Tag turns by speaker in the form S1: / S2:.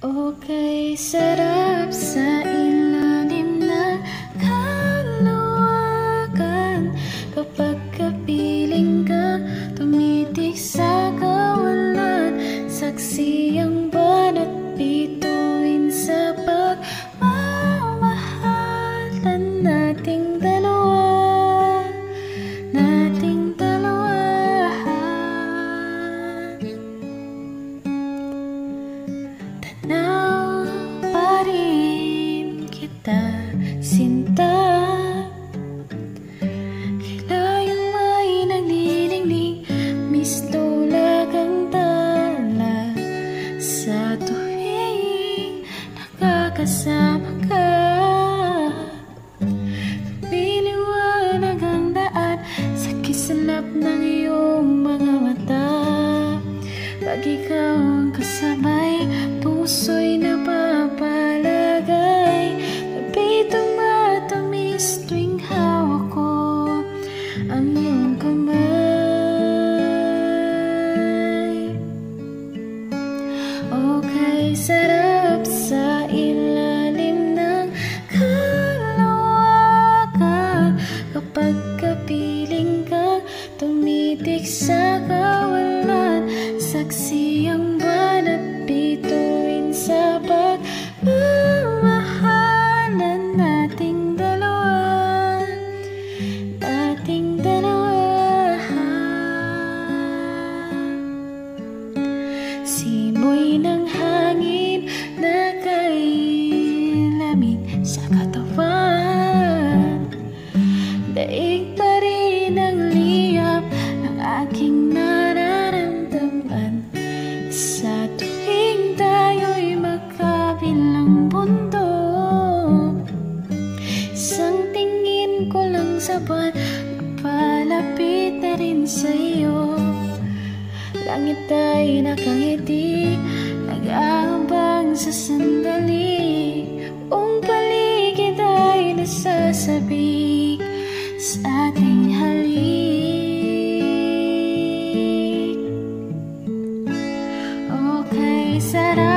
S1: Okay, sarap sa ilalim ng kalawakan. Kapag kapiling ka, tumitik sa kawalan. Saksi ang buwan at bituin sa pagmamahalan nating dalawa. Nating dalawa. Tanaw pa rin kita, sinta. Kailayang may nagniningning, mistulag ang tala. Sa tuwing nakakasama ka, lumiliwanag ang daan sa kislap ng iyong mga mata. Pag ikaw ang kasabay, puso'y napapalagay. Napitong matamis tuwing hawak ko ang iyong kamay. Okay, sarap sa ilalim ng kalawakan. Kapag kapiling ka, tumitik sa kawalan. Saksi ang buwan at bituin sa pagmamahalan nating dalawa. Nating dalawa. Simoy ng hangin na kay lamig sa katawan. Daig pa rin ang liyap ng aking nararamdaman. Sa tuwing tayo'y magkabilang bundok, isang tingin ko lang sa buwan, palapit na rin sa'yo. Langit ay nakangiti, nag-aabang sa sandali. Buong paligid ay nasasabik sa ating halik. Okay, sarap